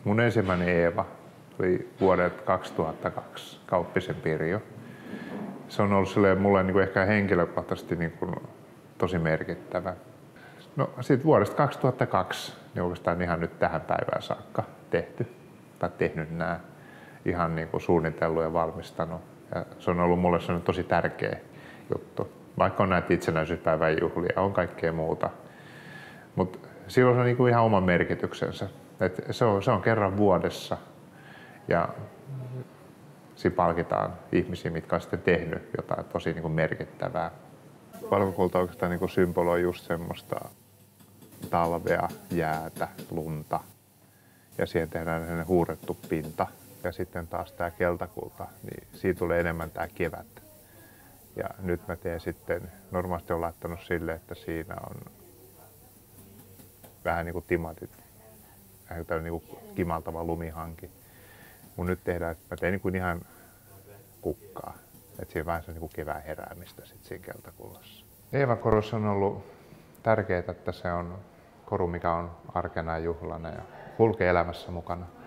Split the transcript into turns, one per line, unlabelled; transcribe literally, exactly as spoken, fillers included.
Mun ensimmäinen Eeva oli vuodet kaksituhattakaksi, Kauppisen Pirjo. Se on ollut silleen mulle niin kuin ehkä henkilökohtaisesti niin kuin tosi merkittävä. No siitä vuodesta kaksituhattakaksi niin oikeastaan ihan nyt tähän päivään saakka tehty tai tehnyt nämä ihan niin kuin suunnitellut ja valmistanut. Ja se on ollut mulle sellainen tosi tärkeä juttu. Vaikka on näitä itsenäisyyspäivän juhlia, on kaikkea muuta. Mutta silloin se on niin kuin ihan oma merkityksensä. Et se, on, se on kerran vuodessa ja siinä palkitaan ihmisiä, mitkä on sitten tehnyt jotain tosi niin kuin merkittävää. Valkokulta oikeastaan niin kuin symboloi just semmoista talvea, jäätä, lunta ja siihen tehdään sellainen huurettu pinta. Ja sitten taas tämä keltakulta, niin siitä tulee enemmän tämä kevät. Ja nyt mä teen sitten, normaalisti olen laittanut sille, että siinä on vähän niin kuin timatit, vähän niin kuin kimaltava lumihanki. Mun nyt tehdään, että mä teen niin kuin ihan kukkaa. Että siinä on vähän niin kuin kevään heräämistä sit siinä keltakullassa. Eevakorussa on ollut tärkeää, että se on koru, mikä on arkena ja juhlana ja kulkee elämässä mukana.